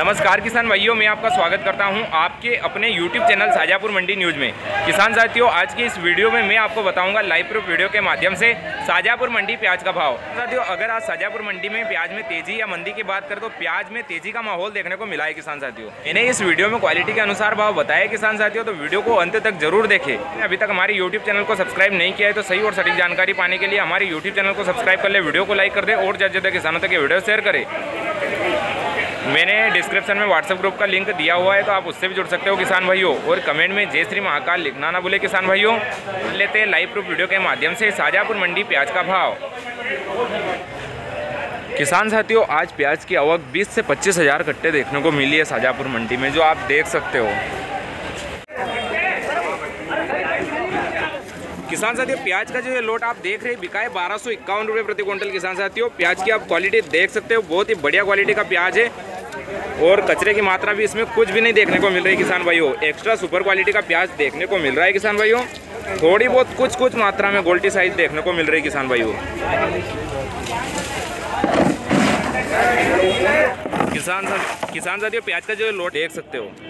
नमस्कार किसान भाइयों, मैं आपका स्वागत करता हूं आपके अपने YouTube channel Shajapur Mandi news में। किसान साथियों, आज की इस वीडियो में मैं आपको बताऊंगा लाइव प्रूफ वीडियो के माध्यम से शाजापुर मंडी प्याज का भाव। साथियों, अगर आज शाजापुर मंडी में प्याज में तेजी या मंदी की बात करें तो प्याज में तेजी का माहौल देखने को मिला है। किसान साथियों, मैंने इस वीडियो में क्वालिटी के अनुसार भाव बताया किसान साथियों, तो वीडियो को अंत तक जरूर देखें। अभी तक हमारे यूट्यूब चैनल को सब्सक्राइब नहीं किया है तो सही और सटीक जानकारी पाने के लिए हमारे यूट्यूब चैनल को सब्सक्राइब कर ले, वीडियो को लाइक कर दे और ज़्यादा ज़्यादा किसानों तक ये वीडियो शेयर करें। मैंने डिस्क्रिप्शन में व्हाट्सएप ग्रुप का लिंक दिया हुआ है, तो आप उससे भी जुड़ सकते हो किसान भाइयों। और कमेंट में जय श्री महाकाल लिखना ना भूले किसान भाइयों। लेते हैं लाइव प्रूफ वीडियो के माध्यम से शाजापुर मंडी प्याज का भाव। किसान साथियों, आज प्याज की आवक 20 से 25 हज़ार कट्टे देखने को मिली है शाजापुर मंडी में, जो आप देख सकते हो। किसान साथियों, प्याज का जो ये लोट आप देख रहे हैं बिका है 1251 रुपये प्रति क्विंटल। किसान साथियों, प्याज की आप क्वालिटी देख सकते हो, बहुत ही बढ़िया क्वालिटी का प्याज है और कचरे की मात्रा भी इसमें कुछ भी नहीं देखने को मिल रही है किसान भाइयों। एक्स्ट्रा सुपर क्वालिटी का प्याज देखने को मिल रहा है किसान भाइयों। थोड़ी बहुत कुछ मात्रा में गोल्टी साइज देखने को मिल रही है किसान भाइयों। किसान साथियों, प्याज का जो लोट देख सकते हो।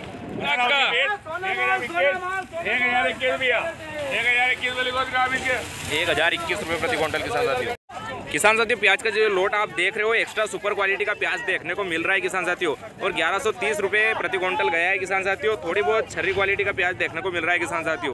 1021 रुपये प्रति क्विंटल किसान साथियों। प्याज का जो लोट आप देख रहे हो, एक्स्ट्रा सुपर क्वालिटी का प्याज देखने को मिल रहा है किसान साथियों। और 1130 रुपये प्रति क्विंटल गया है किसान साथियों। थोड़ी बहुत छर्री क्वालिटी का प्याज देखने को मिल रहा है किसान साथियों।